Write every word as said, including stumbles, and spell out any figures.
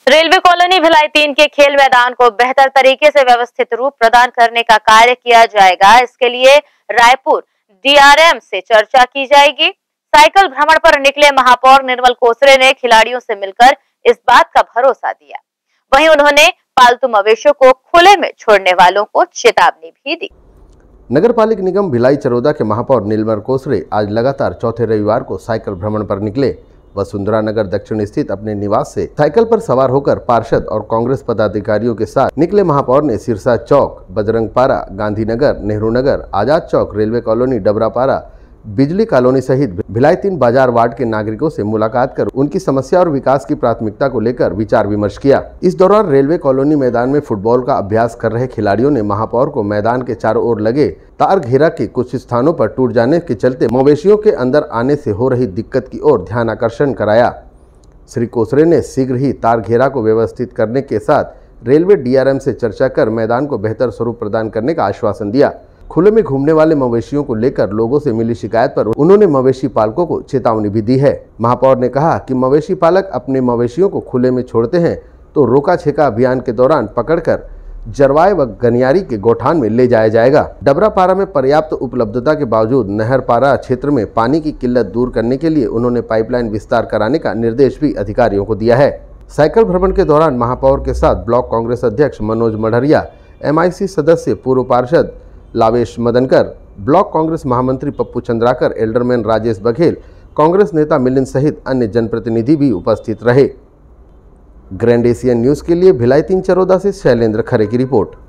Railway colony Bhilai तीन के खेल मैदान को बेहतर तरीके से व्यवस्थित रूप प्रदान करने का कार्य किया जाएगा। इसके लिए रायपुर डीआरएम से चर्चा की जाएगी। साइकिल भ्रमण पर निकले महापौर निर्मल कोसरे ने खिलाड़ियों से मिलकर इस बात का भरोसा दिया। वहीं उन्होंने पालतू मवेशियों को खुले में छोड़ने वालों को चेतावनी भी दी। नगर पालिक निगम भिलाई चरोदा के महापौर निर्मल कोसरे आज लगातार चौथे रविवार को साइकिल भ्रमण पर निकले। वसुंधरा नगर दक्षिण स्थित अपने निवास से साइकिल पर सवार होकर पार्षद और कांग्रेस पदाधिकारियों के साथ निकले महापौर ने Sirsa Chowk, Bajrangpara, Gandhinagar, Nehru Nagar, Azad Chowk, railway colony, Dabrapara, Bijli colony सहित भिलाई तीन बाजार वार्ड के नागरिकों से मुलाकात कर उनकी समस्या और विकास की प्राथमिकता को लेकर विचार विमर्श किया। इस दौरान रेलवे कॉलोनी मैदान में फुटबॉल का अभ्यास कर रहे खिलाड़ियों ने महापौर को मैदान के चारों ओर लगे तार घेरा के कुछ स्थानों पर टूट जाने के चलते मवेशियों के अंदर आने से हो रही दिक्कत की ओर ध्यान आकर्षण कराया। श्री कोसरे ने शीघ्र ही तार घेरा को व्यवस्थित करने के साथ रेलवे डीआरएम से चर्चा कर मैदान को बेहतर स्वरूप प्रदान करने का आश्वासन दिया। खुले में घूमने वाले मवेशियों को लेकर लोगों से मिली शिकायत पर उन्होंने मवेशी पालकों को चेतावनी भी दी है। महापौर ने कहा कि मवेशी पालक अपने मवेशियों को खुले में छोड़ते हैं तो रोका छेका अभियान के दौरान पकड़कर जरवाए व गनियारी के गोठान में ले जाया जाएगा। डबरापारा में पर्याप्त उपलब्धता के बावजूद नहरपारा क्षेत्र में पानी की किल्लत दूर करने के लिए उन्होंने पाइपलाइन विस्तार कराने का निर्देश भी अधिकारियों को दिया है। साइकिल भ्रमण के दौरान महापौर के साथ ब्लॉक कांग्रेस अध्यक्ष मनोज मढ़रिया, एमआईसी सदस्य पूर्व पार्षद लावेश मदनकर, ब्लॉक कांग्रेस महामंत्री पप्पू चंद्राकर, एल्डरमैन राजेश बघेल, कांग्रेस नेता मिलिंद सहित अन्य जनप्रतिनिधि भी उपस्थित रहे। ग्रैंड एशियन न्यूज के लिए भिलाई तीन चरोदा से शैलेंद्र खरे की रिपोर्ट।